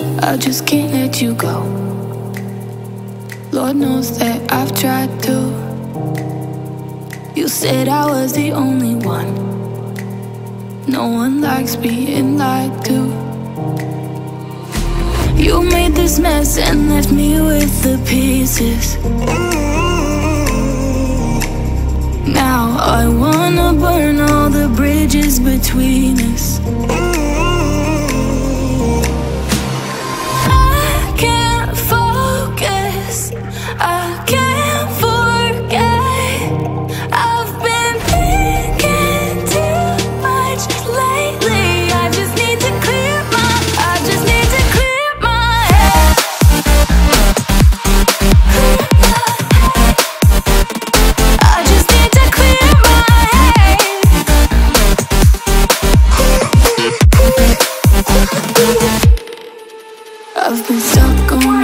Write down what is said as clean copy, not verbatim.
I just can't let you go. Lord knows that I've tried to. You said I was the only one. No one likes being lied to. You made this mess and left me with the pieces. Now I wanna burn all the bridges between us. I can't focus, I can't forget. I've been thinking too much lately. I just need to clear my head. I just need to clear my head. I've been stuck on